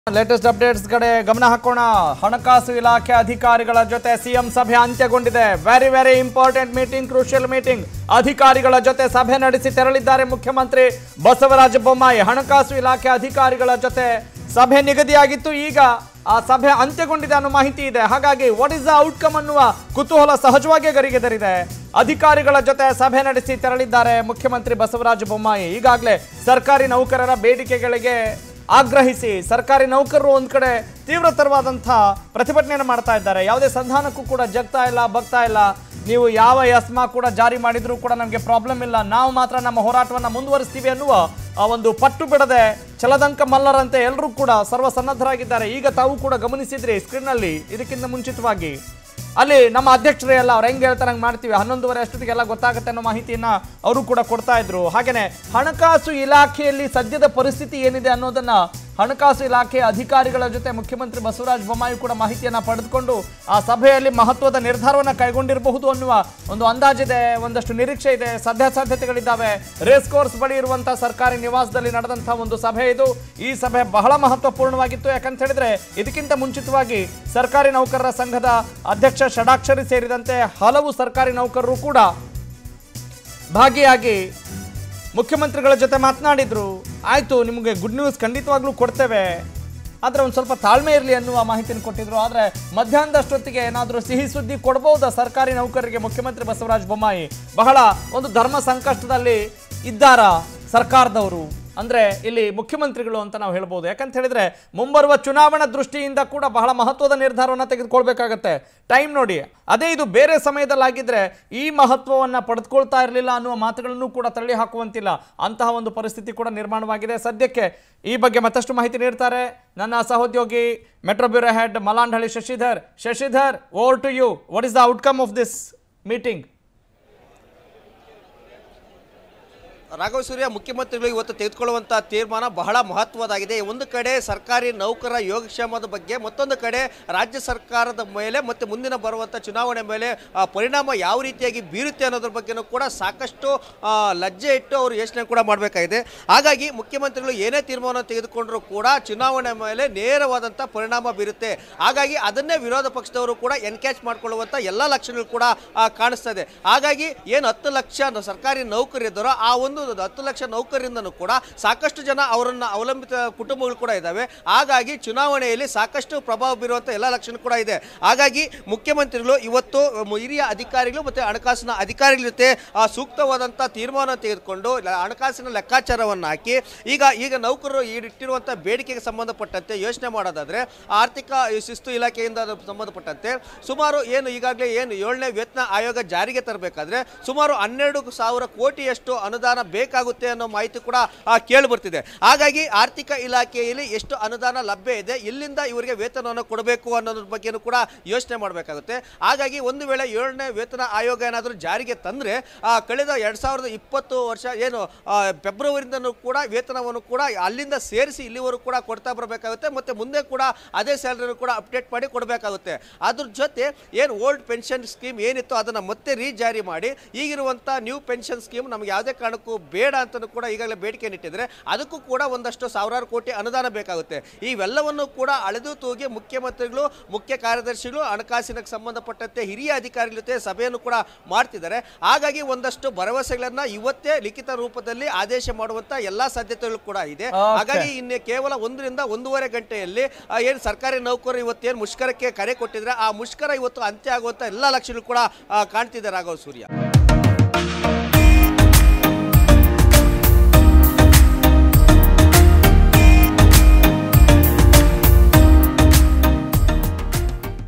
Latest updates ಕಡೆ ಗಮನ ಹಾಕೋಣ. ಹಣಕಾಸು ಇಲಾಖೆ ಅಧಿಕಾರಿಗಳ ಜೊತೆ ಸಿಎಂ ಸಭೆ ಅಂತ್ಯಗೊಂಡಿದೆ. Very important meeting, crucial meeting. ಅಧಿಕಾರಿಗಳ ಜೊತೆ ಸಭೆ ನಡೆಸಿ ತೆರಳಿದ್ದಾರೆ ಮುಖ್ಯಮಂತ್ರಿ ಬಸವರಾಜ ಬೊಮ್ಮಾಯಿ. ಹಣಕಾಸು ಇಲಾಖೆ ಅಧಿಕಾರಿಗಳ ಜೊತೆ ಸಭೆ ನಿಗದಿಯಾಗಿತ್ತು, ಈಗ ಆ ಸಭೆ ಅಂತ್ಯಗೊಂಡಿದೆ ಅನ್ನೋ ಮಾಹಿತಿ ಇದೆ. ಹಾಗಾಗಿ ವಾಟ್ ಇಸ್ ದ ಔಟ್ಕಮ್ ಅನ್ನುವ ಕುತೂಹಲ ಸಹಜವಾಗಿ ಗರಿಗೆದರಿದೆ. ಅಧಿಕಾರಿಗಳ ಜೊತೆ ಸಭೆ ನಡೆಸಿ ತೆರಳಿದ್ದಾರೆ ಮುಖ್ಯಮಂತ್ರಿ ಬಸವರಾಜ ಬೊಮ್ಮಾಯಿ. ಈಗಾಗಲೇ ಸರ್ಕಾರಿ ನೌಕರರ ಬೇಡಿಕೆಗಳಿಗೆ ಆಗ್ರಹಿಸಿ ಸರ್ಕಾರಿ ನೌಕರರು ಒಂದ್ ಕಡೆ ತೀವ್ರತರವಾದಂತಹ ಪ್ರತಿಭಟನೆಯನ್ನು ಮಾಡ್ತಾ ಇದ್ದಾರೆ. ಯಾವುದೇ ಸಂಧಾನಕ್ಕೂ ಕೂಡ ಜಗ್ತಾ ಇಲ್ಲ, ಬಗ್ತಾ ಇಲ್ಲ. ನೀವು ಯಾವ ಎಸ್ಮಾ ಕೂಡ ಜಾರಿ ಮಾಡಿದ್ರೂ ಕೂಡ ನಮಗೆ ಪ್ರಾಬ್ಲಮ್ ಇಲ್ಲ, ನಾವು ಮಾತ್ರ ನಮ್ಮ ಹೋರಾಟವನ್ನು ಮುಂದುವರಿಸ್ತೀವಿ ಅನ್ನುವ ಆ ಒಂದು ಪಟ್ಟು ಬಿಡದೆ ಛಲದಂಕ ಮಲ್ಲರಂತೆ ಎಲ್ಲರೂ ಕೂಡ ಸರ್ವಸನ್ನದ್ಧರಾಗಿದ್ದಾರೆ. ಈಗ ತಾವು ಕೂಡ ಗಮನಿಸಿದ್ರಿ ಸ್ಕ್ರೀನ್ನಲ್ಲಿ, ಇದಕ್ಕಿಂತ ಮುಂಚಿತವಾಗಿ ಅಲ್ಲಿ ನಮ್ಮ ಅಧ್ಯಕ್ಷರೇ ಎಲ್ಲ ಅವ್ರು ಹೆಂಗೆ ಹೇಳ್ತಾರೆ ಹಂಗೆ ಮಾಡ್ತೀವಿ, 11:30 ಅಷ್ಟೊತ್ತಿಗೆಲ್ಲ ಗೊತ್ತಾಗುತ್ತೆ ಅನ್ನೋ ಮಾಹಿತಿಯನ್ನ ಅವರು ಕೂಡ ಕೊಡ್ತಾ ಇದ್ರು. ಹಾಗೇನೆ ಹಣಕಾಸು ಇಲಾಖೆಯಲ್ಲಿ ಸದ್ಯದ ಪರಿಸ್ಥಿತಿ ಏನಿದೆ ಅನ್ನೋದನ್ನ ಹಣಕಾಸು ಇಲಾಖೆಯ ಅಧಿಕಾರಿಗಳ ಜೊತೆ ಮುಖ್ಯಮಂತ್ರಿ ಬಸವರಾಜ ಬೊಮ್ಮಾಯಿ ಕೂಡ ಮಾಹಿತಿಯನ್ನ ಪಡೆದುಕೊಂಡು ಆ ಸಭೆಯಲ್ಲಿ ಮಹತ್ವದ ನಿರ್ಧಾರವನ್ನು ಕೈಗೊಂಡಿರಬಹುದು ಅನ್ನುವ ಒಂದು ಅಂದಾಜಿದೆ, ಒಂದಷ್ಟು ನಿರೀಕ್ಷೆ ಇದೆ, ಸಾಧ್ಯತೆಗಳಿದ್ದಾವೆ. ರೇಸ್ ಕೋರ್ಸ್ ಬಳಿ ಇರುವಂತಹ ಸರ್ಕಾರಿ ನಿವಾಸದಲ್ಲಿ ನಡೆದಂತಹ ಒಂದು ಸಭೆ ಇದು. ಈ ಸಭೆ ಬಹಳ ಮಹತ್ವಪೂರ್ಣವಾಗಿತ್ತು. ಯಾಕಂತ ಹೇಳಿದ್ರೆ ಇದಕ್ಕಿಂತ ಮುಂಚಿತವಾಗಿ ಸರ್ಕಾರಿ ನೌಕರರ ಸಂಘದ ಅಧ್ಯಕ್ಷ ಷಡಾಕ್ಷರಿ ಸೇರಿದಂತೆ ಹಲವು ಸರ್ಕಾರಿ ನೌಕರರು ಕೂಡ ಭಾಗಿಯಾಗಿ ಮುಖ್ಯಮಂತ್ರಿಗಳ ಜೊತೆ ಮಾತನಾಡಿದ್ರು. ಆಯಿತು, ನಿಮಗೆ ಗುಡ್ ನ್ಯೂಸ್ ಖಂಡಿತವಾಗ್ಲೂ ಕೊಡ್ತೇವೆ, ಆದರೆ ಒಂದು ಸ್ವಲ್ಪ ತಾಳ್ಮೆ ಇರಲಿ ಅನ್ನುವ ಮಾಹಿತಿಯನ್ನು ಕೊಟ್ಟಿದ್ರು. ಆದರೆ ಮಧ್ಯಾಹ್ನದಷ್ಟೊತ್ತಿಗೆ ಏನಾದರೂ ಸಿಹಿ ಸುದ್ದಿ ಕೊಡ್ಬೋದಾ ಸರ್ಕಾರಿ ನೌಕರರಿಗೆ ಮುಖ್ಯಮಂತ್ರಿ ಬಸವರಾಜ ಬೊಮ್ಮಾಯಿ? ಬಹಳ ಒಂದು ಧರ್ಮ ಸಂಕಷ್ಟದಲ್ಲಿ ಇದ್ದಾರಾ ಸರ್ಕಾರದವರು ಅಂದರೆ ಇಲ್ಲಿ ಮುಖ್ಯಮಂತ್ರಿಗಳು ಅಂತ ನಾವು ಹೇಳ್ಬೋದು. ಯಾಕಂತ ಹೇಳಿದ್ರೆ ಮುಂಬರುವ ಚುನಾವಣಾ ದೃಷ್ಟಿಯಿಂದ ಕೂಡ ಬಹಳ ಮಹತ್ವದ ನಿರ್ಧಾರವನ್ನು ತೆಗೆದುಕೊಳ್ಬೇಕಾಗತ್ತೆ. ಟೈಮ್ ನೋಡಿ, ಅದೇ ಇದು ಬೇರೆ ಸಮಯದಲ್ಲಾಗಿದ್ರೆ ಈ ಮಹತ್ವವನ್ನು ಪಡೆದುಕೊಳ್ತಾ ಇರಲಿಲ್ಲ ಅನ್ನುವ ಮಾತುಗಳನ್ನು ಕೂಡ ತಳ್ಳಿ ಹಾಕುವಂತಿಲ್ಲ. ಅಂತಹ ಒಂದು ಪರಿಸ್ಥಿತಿ ಕೂಡ ನಿರ್ಮಾಣವಾಗಿದೆ. ಸದ್ಯಕ್ಕೆ ಈ ಬಗ್ಗೆ ಮತ್ತಷ್ಟು ಮಾಹಿತಿ ನೀಡ್ತಾರೆ ನನ್ನ ಸಹೋದ್ಯೋಗಿ metro bureau head Malandahalli Shashidhar, over to you. What is the outcome of this meeting? Raghava Surya, ಮುಖ್ಯಮಂತ್ರಿಗಳು ಇವತ್ತು ತೆಗೆದುಕೊಳ್ಳುವಂಥ ತೀರ್ಮಾನ ಬಹಳ ಮಹತ್ವದಾಗಿದೆ. ಒಂದು ಕಡೆ ಸರ್ಕಾರಿ ನೌಕರರ ಯೋಗಕ್ಷೇಮದ ಬಗ್ಗೆ, ಮತ್ತೊಂದು ಕಡೆ ರಾಜ್ಯ ಸರ್ಕಾರದ ಮೇಲೆ ಮತ್ತು ಮುಂದಿನ ಬರುವಂಥ ಚುನಾವಣೆ ಮೇಲೆ ಪರಿಣಾಮ ಯಾವ ರೀತಿಯಾಗಿ ಬೀರುತ್ತೆ ಅನ್ನೋದ್ರ ಬಗ್ಗೆನೂ ಕೂಡ ಸಾಕಷ್ಟು ಲಜ್ಜೆ ಇಟ್ಟು ಅವರು ಯೋಚನೆ ಕೂಡ ಮಾಡಬೇಕಾಗಿದೆ. ಹಾಗಾಗಿ ಮುಖ್ಯಮಂತ್ರಿಗಳು ಏನೇ ತೀರ್ಮಾನ ತೆಗೆದುಕೊಂಡರೂ ಕೂಡ ಚುನಾವಣೆ ಮೇಲೆ ನೇರವಾದಂಥ ಪರಿಣಾಮ ಬೀರುತ್ತೆ. ಹಾಗಾಗಿ ಅದನ್ನೇ ವಿರೋಧ ಪಕ್ಷದವರು ಕೂಡ ಎನ್ಕ್ಯಾಚ್ ಮಾಡಿಕೊಳ್ಳುವಂಥ ಎಲ್ಲ ಲಕ್ಷಣಗಳು ಕೂಡ ಕಾಣಿಸ್ತಾ ಇದೆ. ಹಾಗಾಗಿ ಏನು 10 ಲಕ್ಷ ಸರ್ಕಾರಿ ನೌಕರರಿದ್ದಾರೋ ಆ ಒಂದು 10 ಲಕ್ಷ ನೌಕರರಿಂದನೂ ಕೂಡ ಸಾಕಷ್ಟು ಜನ ಅವರನ್ನು ಅವಲಂಬಿತ ಕುಟುಂಬಗಳು ಕೂಡ ಇದ್ದಾವೆ. ಹಾಗಾಗಿ ಚುನಾವಣೆಯಲ್ಲಿ ಸಾಕಷ್ಟು ಪ್ರಭಾವ ಬೀರುವಂಥ ಎಲ್ಲ ಲಕ್ಷಣ ಕೂಡ ಇದೆ. ಹಾಗಾಗಿ ಮುಖ್ಯಮಂತ್ರಿಗಳು ಇವತ್ತು ಹಿರಿಯ ಅಧಿಕಾರಿಗಳು ಮತ್ತು ಹಣಕಾಸಿನ ಅಧಿಕಾರಿಗಳ ಜೊತೆ ಸೂಕ್ತವಾದಂಥ ತೀರ್ಮಾನ ತೆಗೆದುಕೊಂಡು ಹಣಕಾಸಿನ ಲೆಕ್ಕಾಚಾರವನ್ನು ಹಾಕಿ ಈಗ ನೌಕರರು ಇಟ್ಟಿರುವಂಥ ಬೇಡಿಕೆಗೆ ಸಂಬಂಧಪಟ್ಟಂತೆ ಯೋಚನೆ ಮಾಡೋದಾದರೆ ಆರ್ಥಿಕ ಶಿಸ್ತು ಇಲಾಖೆಯಿಂದ ಸಂಬಂಧಪಟ್ಟಂತೆ ಸುಮಾರು ಈಗಾಗಲೇ 7ನೇ ವೇತನ ಆಯೋಗ ಜಾರಿಗೆ ತರಬೇಕಾದ್ರೆ ಸುಮಾರು 12,000 ಕೋಟಿಯಷ್ಟು ಅನುದಾನ ಬೇಕಾಗುತ್ತೆ ಅನ್ನೋ ಮಾಹಿತಿ ಕೂಡ ಕೇಳಿ ಬರ್ತಿದೆ. ಹಾಗಾಗಿ ಆರ್ಥಿಕ ಇಲಾಖೆಯಲ್ಲಿ ಎಷ್ಟು ಅನುದಾನ ಲಭ್ಯ ಇದೆ, ಎಲ್ಲಿಂದ ಇವರಿಗೆ ವೇತನವನ್ನು ಕೊಡಬೇಕು ಅನ್ನೋದ್ರ ಬಗ್ಗೆನೂ ಕೂಡ ಯೋಚನೆ ಮಾಡಬೇಕಾಗುತ್ತೆ. ಹಾಗಾಗಿ ಒಂದು ವೇಳೆ 7ನೇ ವೇತನ ಆಯೋಗ ಏನಾದರೂ ಜಾರಿಗೆ ತಂದರೆ ಕಳೆದ 2020 ವರ್ಷ ಫೆಬ್ರವರಿಯಿಂದನೂ ಕೂಡ ವೇತನವನ್ನು ಕೂಡ ಅಲ್ಲಿಂದ ಸೇರಿಸಿ ಇಲ್ಲಿವರೆಗೂ ಕೂಡ ಕೊಡ್ತಾ ಬರಬೇಕಾಗುತ್ತೆ. ಮತ್ತು ಮುಂದೆ ಕೂಡ ಅದೇ ಸ್ಯಾಲರಿನೂ ಕೂಡ ಅಪ್ಡೇಟ್ ಮಾಡಿ ಕೊಡಬೇಕಾಗುತ್ತೆ. ಅದ್ರ ಜೊತೆ ಓಲ್ಡ್ ಪೆನ್ಷನ್ ಸ್ಕೀಮ್ ಏನಿತ್ತು ಅದನ್ನು ಮತ್ತೆ ರೀಜಾರಿ ಮಾಡಿ ಈಗಿರುವಂಥ ನ್ಯೂ ಪೆನ್ಷನ್ ಸ್ಕೀಮ್ ನಮಗೆ ಯಾವುದೇ ಕಾರಣಕ್ಕೂ ಬೇಡ ಅಂತಲೂ ಕೂಡ ಈಗಾಗಲೇ ಬೇಡಿಕೆ ಇಟ್ಟಿದ್ರೆ ಅದಕ್ಕೂ ಕೂಡ ಒಂದಷ್ಟು ಸಾವಿರಾರು ಕೋಟಿ ಅನುದಾನ ಬೇಕಾಗುತ್ತೆ. ಇವೆಲ್ಲವನ್ನು ಕೂಡ ಅಳೆದು ತೂಗಿ ಮುಖ್ಯಮಂತ್ರಿಗಳು, ಮುಖ್ಯ ಕಾರ್ಯದರ್ಶಿಗಳು, ಹಣಕಾಸಿನ ಸಂಬಂಧಪಟ್ಟಂತೆ ಹಿರಿಯ ಅಧಿಕಾರಿಗಳ ಜೊತೆ ಸಭೆಯನ್ನು ಕೂಡ ಮಾಡ್ತಿದ್ದಾರೆ. ಹಾಗಾಗಿ ಒಂದಷ್ಟು ಭರವಸೆಗಳನ್ನ ಇವತ್ತೇ ಲಿಖಿತ ರೂಪದಲ್ಲಿ ಆದೇಶ ಮಾಡುವಂತ ಎಲ್ಲಾ ಸಾಧ್ಯತೆಗಳು ಕೂಡ ಇದೆ. ಹಾಗಾಗಿ ಇನ್ನು ಕೇವಲ 1 ರಿಂದ 1.5 ಗಂಟೆಯಲ್ಲಿ ಸರ್ಕಾರಿ ನೌಕರರು ಇವತ್ತೇನು ಮುಷ್ಕರಕ್ಕೆ ಕರೆ ಕೊಟ್ಟಿದ್ರೆ ಆ ಮುಷ್ಕರ ಇವತ್ತು ಅಂತ್ಯ ಆಗುವಂತ ಎಲ್ಲಾ ಲಕ್ಷಣಗಳು ಕೂಡ ಕಾಣ್ತಿದೆ ರಾಘವ ಸೂರ್ಯ.